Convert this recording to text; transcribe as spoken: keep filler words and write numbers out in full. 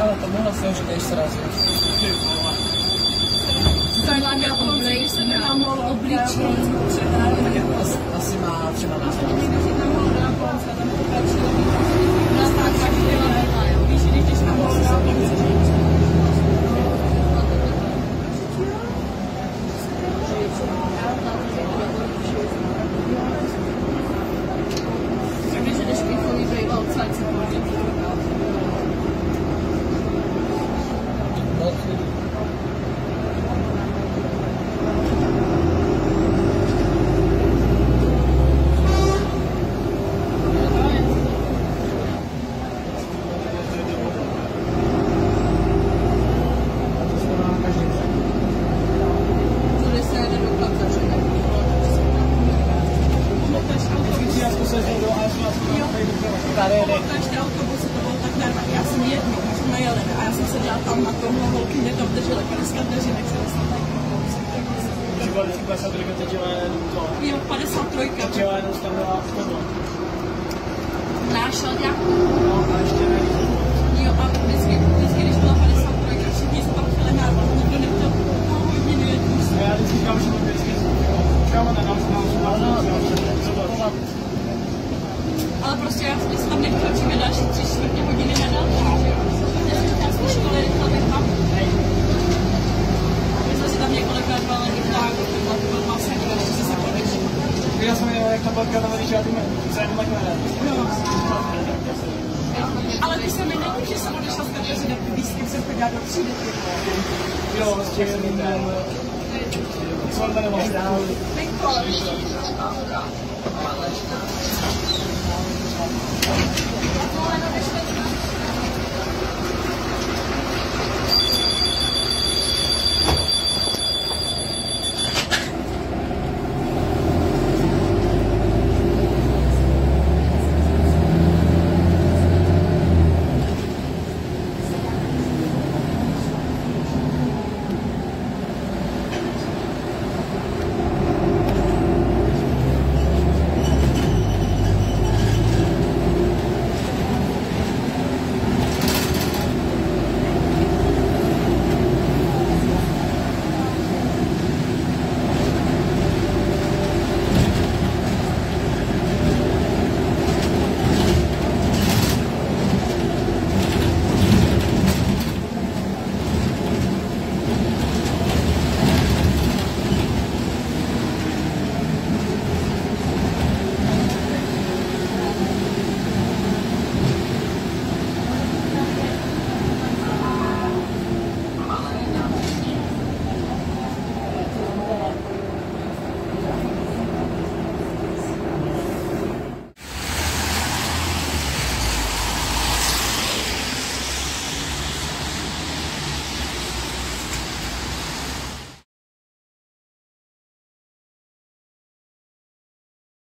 Ale to mohla se už srazit. Zajímá mě obličej, se nenámol obličej. Asi, asi má třeba nás. Nás tak tak dělá, jo. Víš, když když tam mohla takže když bychom býval celé se pohodě. Každý autobus to bylo tak darma. Já jsem jednou, když jsme jeli a já jsem seděla tam na tomhle holky, mě tam drželi padesát vteřinek, se dostala padesát tři teď dělá jenom to. Jo, padesát tři. Teď dělá jenom standardná tohle. Náš šalďáku. No a ještě ne. Jo, a vždycky, vždycky, když byla padesát tři, všichni se tam chtěli nárvat, nikdo nechtěl půl hodiny jet. Já vždycky říkám, že to vždycky kámo na nás nám ale prostě já jsem tam nechtěla přijít další tři čtvrtě hodiny na další, že jo? Já jsem tam z té školy rychle vychám. My jsme si tam několikrát dali i tak, to byl masakr, když se se konečil. Já jsem měl, jak tam byl kanál, když já tím zájem takhle ne. Ale ty se mi neví, že jsem odešla z Kateřiny, tak ty lístky jsem chodila do třídy. Jo, s těch jsem jim co on jmenoval? Viktor.